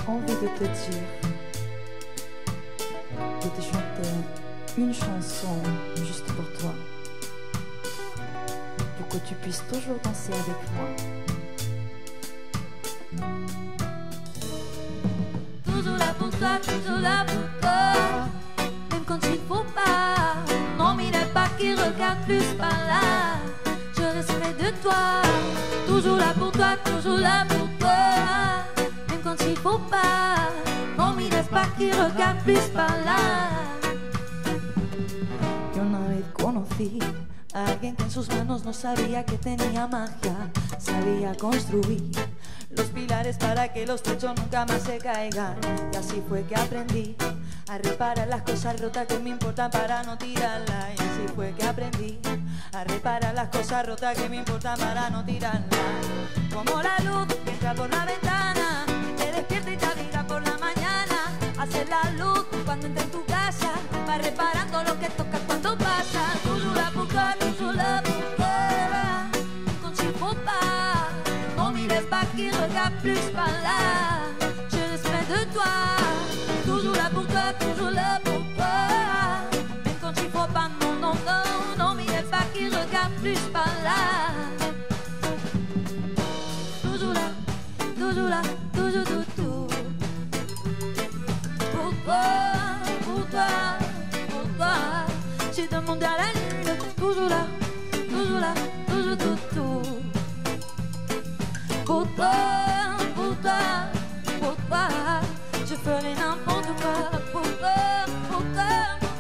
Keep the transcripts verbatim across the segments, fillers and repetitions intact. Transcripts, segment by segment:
envie de te dire, de te chanter une chanson juste pour toi, pour que tu puisses toujours danser avec moi. Toujours là pour toi, toujours là pour toi, même quand il faut pas. Non, mais il n'est pas qui regarde plus par là. Je resterai de toi, toujours là pour toi, toujours là pour toi, même quand il faut pas. Non, mais il n'est pas qui regarde plus par là. Yo una vez conocí a alguien que en sus manos no sabía que tenía magia, sabía construir los pilares para que los techos nunca más se caigan. Y así fue que aprendí a reparar las cosas rotas que me importan para no tirarlas. Y así fue que aprendí a reparar las cosas rotas que me importan para no tirarlas. Como la luz que entra por la ventana, que te despierta y te abriga por la mañana. Hacer la luz cuando entra en tu casa, va reparando lo que toca cuando pasa. Toujours là pour toi, toujours là pour toi, quand il faut pas. Non, mais il n'est pas qui regarde plus par là. Je resterai de toi, toujours là pour toi, toujours là pour toi, même quand il faut pas. Non, non, non, non, mais il n'est pas qui regarde plus par là. Toujours là, toujours là, toujours tout, tout. Pour toi, pour toi, pour toi, j'ai demandé à la lune. Toujours là, toujours là, toujours tout, tout. Pour toi, pour toi, pour toi, je ferai n'importe quoi. Pour toi, pour toi, pour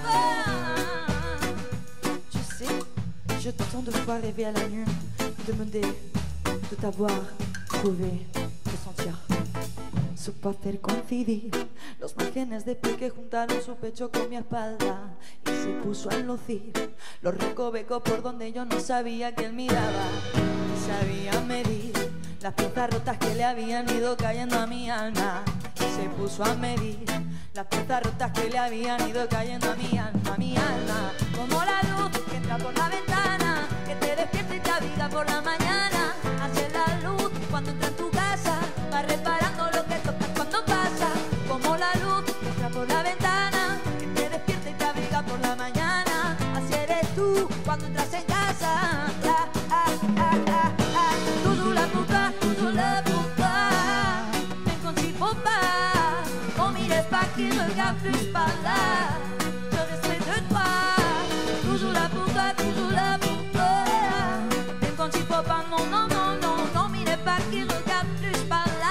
toi. Tu sais, je t'entends de fois rêver à la lune, demander de t'avoir trouvé, de sentir. Supo hacer coincidir los márgenes de piel que juntaron su pecho con mi espalda, y se puso a enlucir los recovecos por donde yo no sabía que él miraba. Y sabía medir las piezas rotas que le habían ido cayendo a mi alma. Y se puso a medir las piezas rotas que le habían ido cayendo a mi alma, a mi alma. Como la luz que entra por la ventana, que te despierta y te abriga por la mañana. Hace la luz cuando entra en tu casa, va reparando lo que toca cuando pasa. Como la luz que entra por la ventana, que te despierta y te abriga por la mañana. Así eres tú cuando entras en casa. Ah, ah, ah, ah, ah. Toujours là pour toi, toujours là pour toi, même quand il faut pas. On m'y laisse pas qui regarde plus par là. Je resterai de toi, toujours là pour toi, toujours là pour toi, même quand il faut pas. Non, non, non, non, non, m'y laisse pas qui regarde plus par là.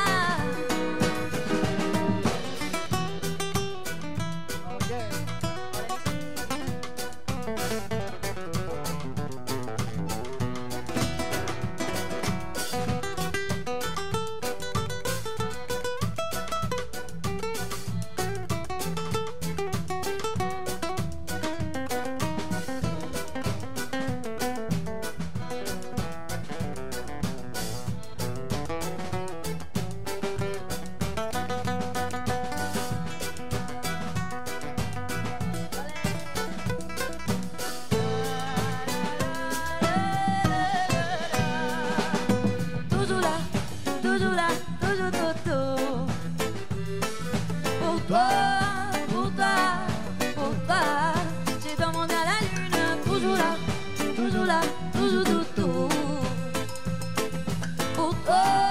Toujours là, toujours tout, tout. Pour toi, pour toi, pour toi, j'ai demandé à la lune. Toujours là, toujours là, toujours tout, tout. Pour toi.